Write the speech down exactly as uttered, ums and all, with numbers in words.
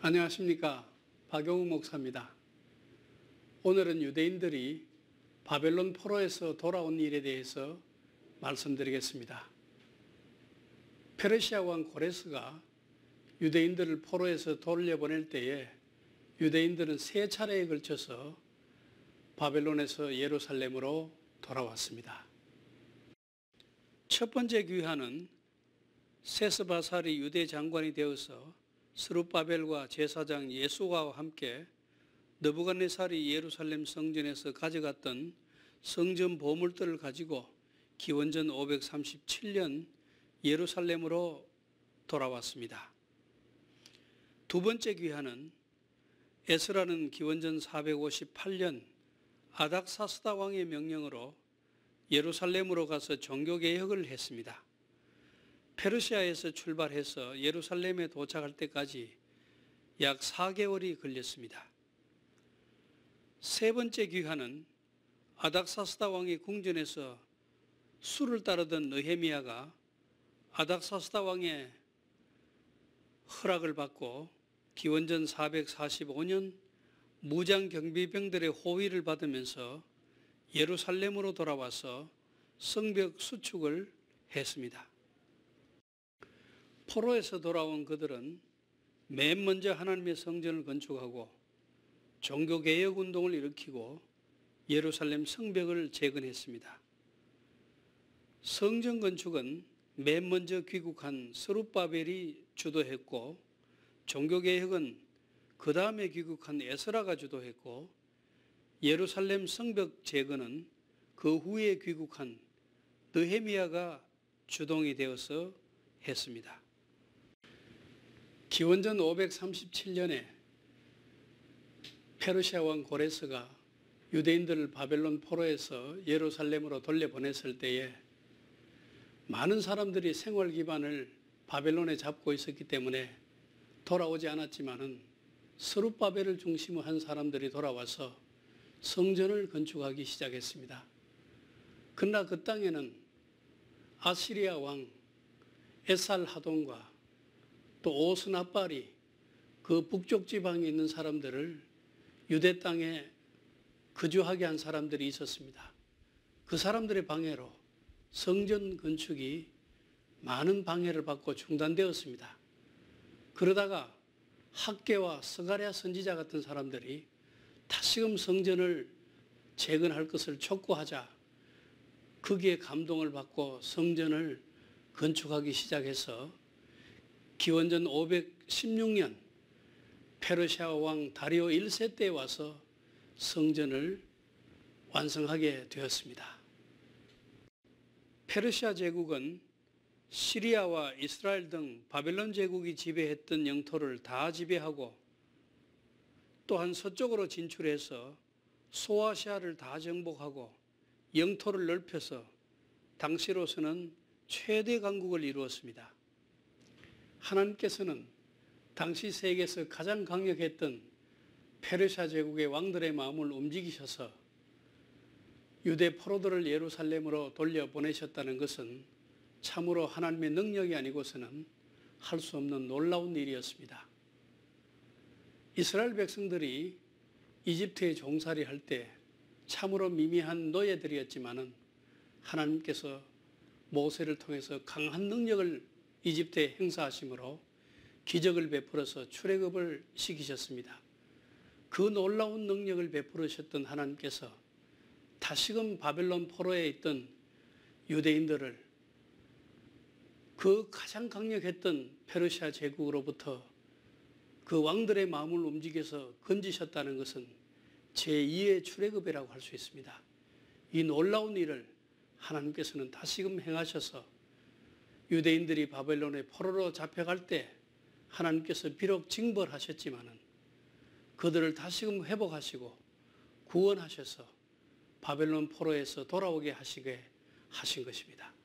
안녕하십니까. 박용우 목사입니다. 오늘은 유대인들이 바벨론 포로에서 돌아온 일에 대해서 말씀드리겠습니다. 페르시아 왕 고레스가 유대인들을 포로에서 돌려보낼 때에 유대인들은 세 차례에 걸쳐서 바벨론에서 예루살렘으로 돌아왔습니다. 첫 번째 귀환은 세스바살이 유대 장관이 되어서 스룹바벨과 제사장 예수아와 함께 느부갓네살이 예루살렘 성전에서 가져갔던 성전 보물들을 가지고 기원전 오백삼십칠 년 예루살렘으로 돌아왔습니다. 두 번째 귀환은 에스라는 기원전 사백오십팔 년 아닥사스다 왕의 명령으로 예루살렘으로 가서 종교개혁을 했습니다. 페르시아에서 출발해서 예루살렘에 도착할 때까지 약 사 개월이 걸렸습니다. 세 번째 귀환은 아닥사스다 왕의 궁전에서 술을 따르던 느헤미야가 아닥사스다 왕의 허락을 받고 기원전 사백사십오 년 무장경비병들의 호위를 받으면서 예루살렘으로 돌아와서 성벽 수축을 했습니다. 포로에서 돌아온 그들은 맨 먼저 하나님의 성전을 건축하고 종교개혁 운동을 일으키고 예루살렘 성벽을 재건했습니다. 성전 건축은 맨 먼저 귀국한 스룹바벨이 주도했고 종교개혁은 그 다음에 귀국한 에스라가 주도했고 예루살렘 성벽 재건은 그 후에 귀국한 느헤미야가 주동이 되어서 했습니다. 기원전 오백삼십칠 년에 페르시아 왕 고레스가 유대인들을 바벨론 포로에서 예루살렘으로 돌려보냈을 때에 많은 사람들이 생활 기반을 바벨론에 잡고 있었기 때문에 돌아오지 않았지만은 스룹바벨을 중심으로 한 사람들이 돌아와서 성전을 건축하기 시작했습니다. 그러나 그 땅에는 아시리아 왕 에살하돈과 또 오스나발이 그 북쪽 지방에 있는 사람들을 유대 땅에 거주하게 한 사람들이 있었습니다. 그 사람들의 방해로 성전 건축이 많은 방해를 받고 중단되었습니다. 그러다가 학개와 스가랴 선지자 같은 사람들이 다시금 성전을 재건할 것을 촉구하자 거기에 감동을 받고 성전을 건축하기 시작해서 기원전 오백십육 년 페르시아 왕 다리오 일 세 때에 와서 성전을 완성하게 되었습니다. 페르시아 제국은 시리아와 이스라엘 등 바벨론 제국이 지배했던 영토를 다 지배하고 또한 서쪽으로 진출해서 소아시아를 다 정복하고 영토를 넓혀서 당시로서는 최대 강국을 이루었습니다. 하나님께서는 당시 세계에서 가장 강력했던 페르시아 제국의 왕들의 마음을 움직이셔서 유대 포로들을 예루살렘으로 돌려보내셨다는 것은 참으로 하나님의 능력이 아니고서는 할 수 없는 놀라운 일이었습니다. 이스라엘 백성들이 이집트에 종살이 할 때 참으로 미미한 노예들이었지만은 하나님께서 모세를 통해서 강한 능력을 이집트에 행사하심으로 기적을 베풀어서 출애굽을 시키셨습니다. 그 놀라운 능력을 베풀으셨던 하나님께서 다시금 바벨론 포로에 있던 유대인들을 그 가장 강력했던 페르시아 제국으로부터 그 왕들의 마음을 움직여서 건지셨다는 것은 제이의 출애굽이라고 할 수 있습니다. 이 놀라운 일을 하나님께서는 다시금 행하셔서 유대인들이 바벨론의 포로로 잡혀갈 때 하나님께서 비록 징벌하셨지만은 그들을 다시금 회복하시고 구원하셔서 바벨론 포로에서 돌아오게 하시게 하신 것입니다.